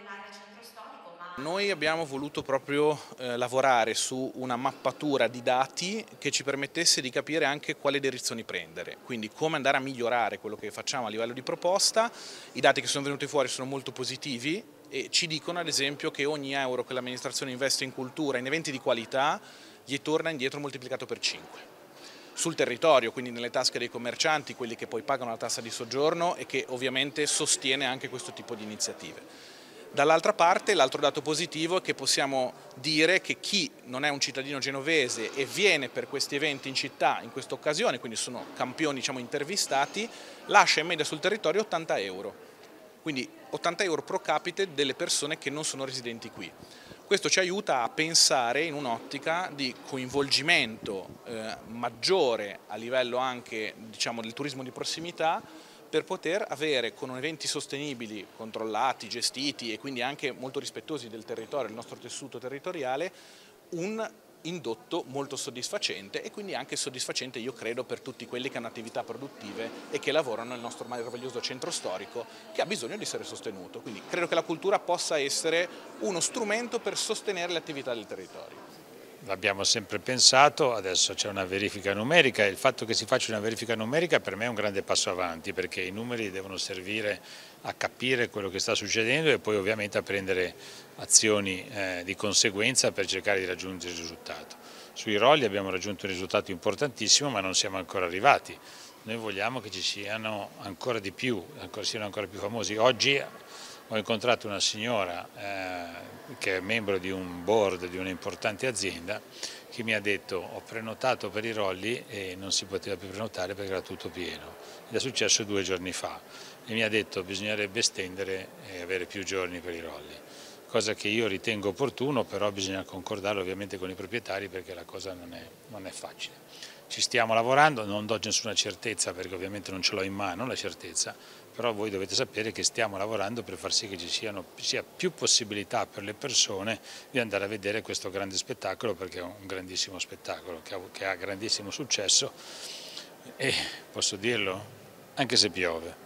dell'area centro storico, ma... Noi abbiamo voluto proprio lavorare su una mappatura di dati che ci permettesse di capire anche quali direzioni prendere, quindi come andare a migliorare quello che facciamo a livello di proposta. I dati che sono venuti fuori sono molto positivi e ci dicono ad esempio che ogni euro che l'amministrazione investe in cultura, in eventi di qualità, gli torna indietro moltiplicato per 5. Sul territorio, quindi nelle tasche dei commercianti, quelli che poi pagano la tassa di soggiorno e che ovviamente sostiene anche questo tipo di iniziative. Dall'altra parte l'altro dato positivo è che possiamo dire che chi non è un cittadino genovese e viene per questi eventi in città in questa occasione, quindi sono campioni diciamo, intervistati, lascia in media sul territorio 80 euro. Quindi 80 euro pro capite delle persone che non sono residenti qui. Questo ci aiuta a pensare in un'ottica di coinvolgimento maggiore a livello anche diciamo, del turismo di prossimità per poter avere con eventi sostenibili, controllati, gestiti e quindi anche molto rispettosi del territorio, del nostro tessuto territoriale, un indotto molto soddisfacente e quindi anche soddisfacente io credo per tutti quelli che hanno attività produttive e che lavorano nel nostro meraviglioso centro storico che ha bisogno di essere sostenuto. Quindi credo che la cultura possa essere uno strumento per sostenere le attività del territorio. L'abbiamo sempre pensato, adesso c'è una verifica numerica e il fatto che si faccia una verifica numerica per me è un grande passo avanti perché i numeri devono servire a capire quello che sta succedendo e poi ovviamente a prendere azioni di conseguenza per cercare di raggiungere il risultato. Sui rolli abbiamo raggiunto un risultato importantissimo ma non siamo ancora arrivati. Noi vogliamo che ci siano ancora di più, siano ancora più famosi. Oggi ho incontrato una signora che è membro di un board di un'importante azienda che mi ha detto ho prenotato per i rolli e non si poteva più prenotare perché era tutto pieno. Ed è successo 2 giorni fa e mi ha detto bisognerebbe estendere e avere più giorni per i rolli. Cosa che io ritengo opportuno, però bisogna concordarlo ovviamente con i proprietari perché la cosa non è facile. Ci stiamo lavorando, non do nessuna certezza perché ovviamente non ce l'ho in mano la certezza, però voi dovete sapere che stiamo lavorando per far sì che ci sia più possibilità per le persone di andare a vedere questo grande spettacolo perché è un grandissimo spettacolo che ha grandissimo successo e posso dirlo anche se piove.